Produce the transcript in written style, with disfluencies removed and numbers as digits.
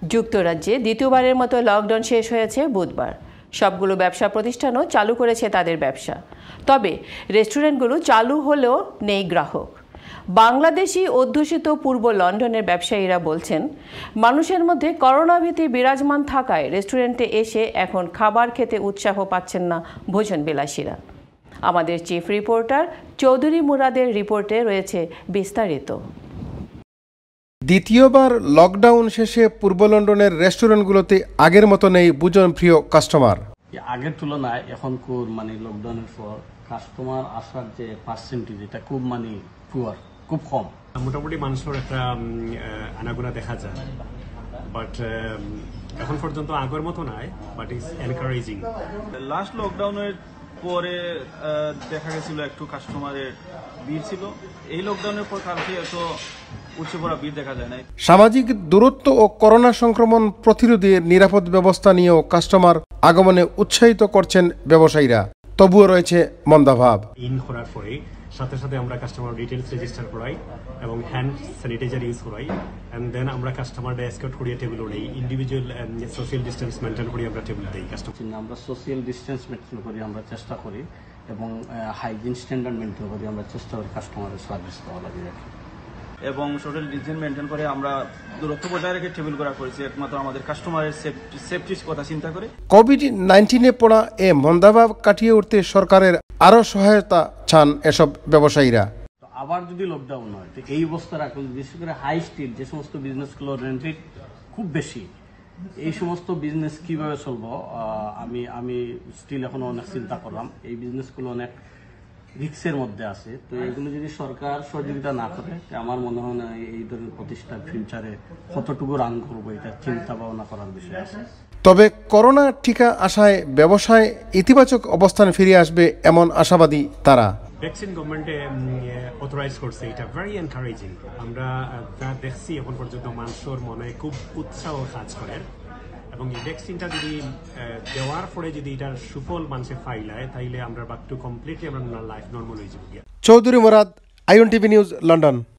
যুক্তরাজ্যে দ্বিতীয়বারের মতো লকডাউন শেষ হয়েছে বুধবার। সবগুলো ব্যবসা প্রতিষ্ঠানও চালু করেছে তাদের ব্যবসা, তবে রেস্টুরেন্টগুলো চালু হলেও নেই গ্রাহক। বাংলাদেশি অধ্যুষিত পূর্ব লন্ডনের ব্যবসায়ীরা বলছেন, মানুষের মধ্যে করোনা ভীতি বিরাজমান থাকায় রেস্টুরেন্টে এসে এখন খাবার খেতে উৎসাহ পাচ্ছেন না ভোজন বিলাসীরা। আমাদের চিফ রিপোর্টার চৌধুরী মুরাদের রিপোর্টে রয়েছে বিস্তারিত। দ্বিতীয়বার লকডাউন শেষে পূর্ব লন্ডনের রেস্টুরেন্টগুলোতে আগের মতো নেই ভোজনপ্রিয় কাস্টমার। আগের তুলনায় এখন লকডাউনের পর কাস্টমার আসার যে পার্সেন্টেজ এটা খুব পুয়ার, খুব কম। মোটামুটি মানুষের একটা আনাগোনা দেখা যায়, বাট এখন পর্যন্ত আগের মতো নাই, বাট ইটস এনকারেজিং। লাস্ট লকডাউনের পরে দেখা গেছিল একটু কাস্টমারের ভিড় ছিল। এই লকডাউনের পর কালকে এত উচ্চ পড়া ভিড় দেখা যায় না। সামাজিক দূরত্ব ও করোনা সংক্রমণ প্রতিরোধে নিরাপদ ব্যবস্থা নিয়েও কাস্টমার আগমনে উৎসাহিত করছেন ব্যবসায়ীরা। তবুও রয়েছে মন্দাভাব। ইন করার পরে সাথে সাথে আমরা কাস্টমার ডিটেলস রেজিস্টার করাই এবং হ্যান্ড স্যানিটাইজার ইউজ করাই, এন্ড দেন আমরা কাস্টমার এসকর্ট করিয়ে টেবিল নেই। ইন্ডিভিজুয়াল সোশ্যাল ডিস্টেন্স মেনটেন করি আমরা টেবিল দেই কাস্টমার। আমরা সোশ্যাল ডিস্টেন্স মেনটেন করি, আমরা চেষ্টা করি, এবং হাইজিন স্ট্যান্ডার্ড মেনটেন করি। আমরা চেষ্টা করি কাস্টমারের সার্ভিস দেওয়া লাগে এবং সোশ্যাল ডিস্টেন্স মেনটেন করে আমরা দূরত্ব বজায় রেখে টেবিল করা করেছি, একমাত্র আমাদের কাস্টমারের সেফটির কথা চিন্তা করে। কোভিড-19 পড়া এ মন্দাভাব কাটিয়ে উঠতে সরকারের আরো সহায়তা চান এসব ব্যবসায়ীরা। আবার যদি লকডাউন হয় তো এই অবস্থা রাখুন, বিশেষ করে হাই স্ট্রিট যে সমস্ত বিজনেসগুলো রেন্টেড খুব বেশি, এই সমস্ত বিজনেস কিভাবে চলবো আমি স্টিল এখনো অনেক চিন্তা করলাম। এই বিজনেসগুলো অনেক রিক্সের মধ্যে আছে, তো এগুলো যদি সরকার সহযোগিতা না করে আমার মনে হয় না এই ধরনের প্রতিষ্ঠান ফিউচারে কতটুকু রান করবো, এটা চিন্তা ভাবনা করার বিষয় আছে। তবে করোনা টিকা আসায় ব্যবসায় ইতিবাচক অবস্থান ফিরে আসবে এমন আশাবাদী তারা। ভ্যাকসিন গভর্নমেন্টে অথরাইজ করছে, এটা ভেরি এনকারেজিং। আমরা যা দেখছি এখন পর্যন্ত মানুষের মনে খুব উৎসাহ কাজ করে, এবং এই ভ্যাকসিনটা যদি দেওয়ার পরে যদি এটার সুফল মানুষে ফাইলায় তাইলে আমরা বাক টু কমপ্লিটলি আমরা লাইফ নর্মাল হয়ে যাবো। Chowdhury Murad, IN TV news, London.